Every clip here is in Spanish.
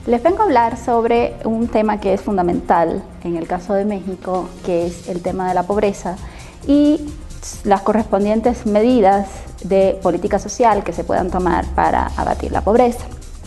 Les vengo a hablar sobre un tema que es fundamental en el caso de México, que es el tema de la pobreza y las correspondientes medidas de política social que se puedan tomar para abatir la pobreza.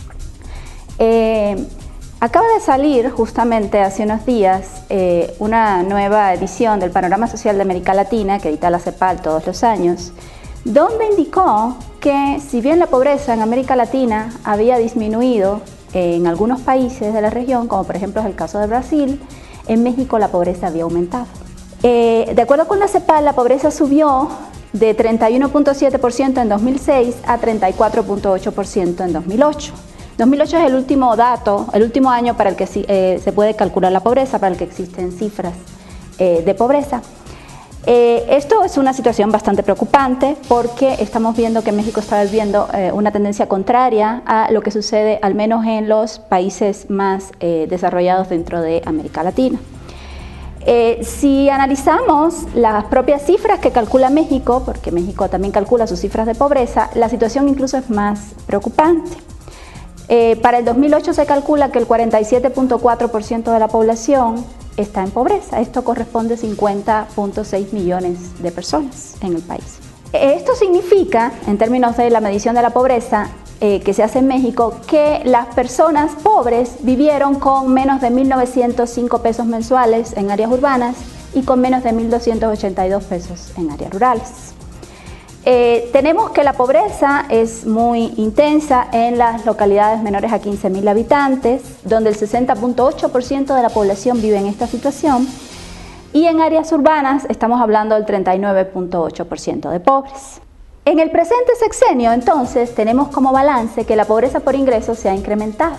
Acaba de salir justamente hace unos días una nueva edición del Panorama Social de América Latina que edita la CEPAL todos los años, donde indicó que si bien la pobreza en América Latina había disminuido en algunos países de la región, como por ejemplo es el caso de Brasil, en México la pobreza había aumentado. De acuerdo con la CEPAL, la pobreza subió de 31.7% en 2006 a 34.8% en 2008. 2008 es el último dato, el último año para el que se puede calcular la pobreza, para el que existen cifras de pobreza. Esto es una situación bastante preocupante porque estamos viendo que México está viviendo una tendencia contraria a lo que sucede al menos en los países más desarrollados dentro de América Latina. Si analizamos las propias cifras que calcula México, porque México también calcula sus cifras de pobreza, la situación incluso es más preocupante. Para el 2008 se calcula que el 47.4% de la población está en pobreza. Esto corresponde a 50.6 millones de personas en el país. Esto significa, en términos de la medición de la pobreza que se hace en México, que las personas pobres vivieron con menos de 1.905 pesos mensuales en áreas urbanas y con menos de 1.282 pesos en áreas rurales. Tenemos que la pobreza es muy intensa en las localidades menores a 15.000 habitantes, donde el 60.8% de la población vive en esta situación, y en áreas urbanas estamos hablando del 39.8% de pobres. En el presente sexenio, entonces, tenemos como balance que la pobreza por ingresos se ha incrementado.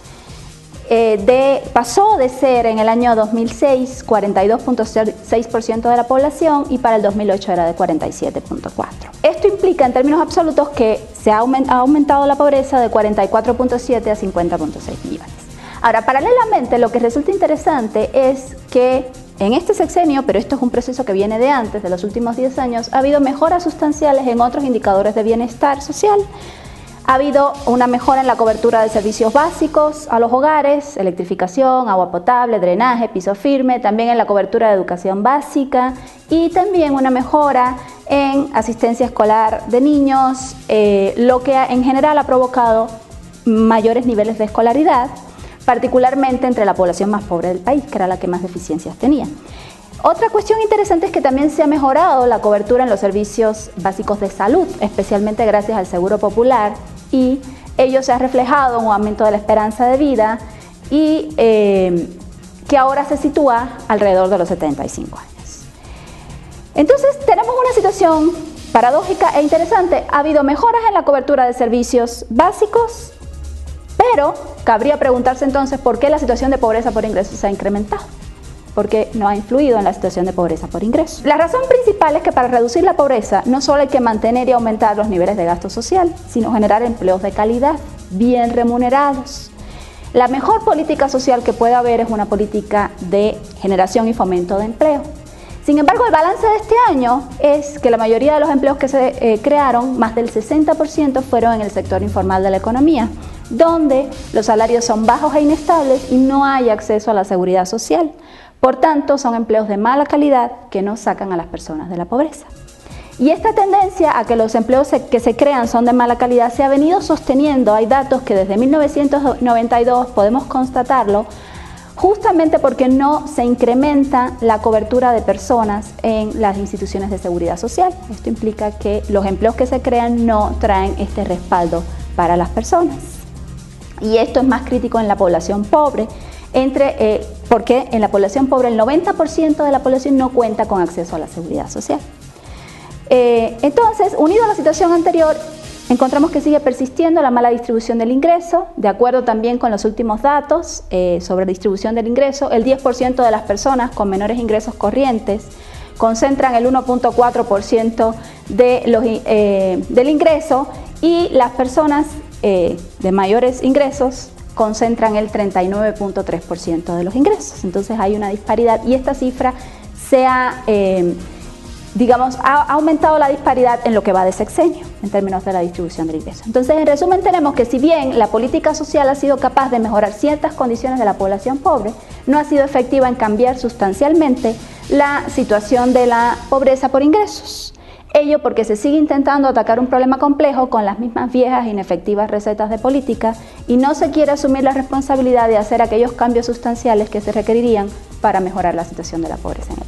Pasó de ser en el año 2006 42.6% de la población y para el 2008 era de 47.4%. Esto implica en términos absolutos que se ha aumentado la pobreza de 44.7 a 50.6 millones. Ahora, paralelamente, lo que resulta interesante es que en este sexenio, pero esto es un proceso que viene de antes, de los últimos 10 años, ha habido mejoras sustanciales en otros indicadores de bienestar social. Ha habido una mejora en la cobertura de servicios básicos a los hogares, electrificación, agua potable, drenaje, piso firme, también en la cobertura de educación básica y también una mejora en asistencia escolar de niños, lo que en general ha provocado mayores niveles de escolaridad, particularmente entre la población más pobre del país, que era la que más deficiencias tenía. Otra cuestión interesante es que también se ha mejorado la cobertura en los servicios básicos de salud, especialmente gracias al Seguro Popular, y ello se ha reflejado en un aumento de la esperanza de vida y que ahora se sitúa alrededor de los 75 años. Entonces tenemos una situación paradójica e interesante. Ha habido mejoras en la cobertura de servicios básicos, pero cabría preguntarse entonces por qué la situación de pobreza por ingresos se ha incrementado. Porque no ha influido en la situación de pobreza por ingreso. La razón principal es que para reducir la pobreza no solo hay que mantener y aumentar los niveles de gasto social, sino generar empleos de calidad, bien remunerados. La mejor política social que puede haber es una política de generación y fomento de empleo. Sin embargo, el balance de este año es que la mayoría de los empleos que se crearon, más del 60%, fueron en el sector informal de la economía, donde los salarios son bajos e inestables y no hay acceso a la seguridad social. Por tanto, son empleos de mala calidad que no sacan a las personas de la pobreza. Y esta tendencia a que los empleos que se crean son de mala calidad se ha venido sosteniendo. Hay datos que desde 1992 podemos constatarlo, justamente porque no se incrementa la cobertura de personas en las instituciones de seguridad social. Esto implica que los empleos que se crean no traen este respaldo para las personas. Y esto es más crítico en la población pobre, porque en la población pobre el 90% de la población no cuenta con acceso a la seguridad social. Entonces, unido a la situación anterior, encontramos que sigue persistiendo la mala distribución del ingreso. De acuerdo también con los últimos datos sobre distribución del ingreso, el 10% de las personas con menores ingresos corrientes concentran el 1.4% del ingreso y las personas de mayores ingresos concentran el 39.3% de los ingresos. Entonces hay una disparidad y esta cifra se ha digamos, ha aumentado la disparidad en lo que va de sexenio, en términos de la distribución del ingreso. Entonces, en resumen, tenemos que si bien la política social ha sido capaz de mejorar ciertas condiciones de la población pobre, no ha sido efectiva en cambiar sustancialmente la situación de la pobreza por ingresos. Ello porque se sigue intentando atacar un problema complejo con las mismas viejas e inefectivas recetas de política y no se quiere asumir la responsabilidad de hacer aquellos cambios sustanciales que se requerirían para mejorar la situación de la pobreza en el país.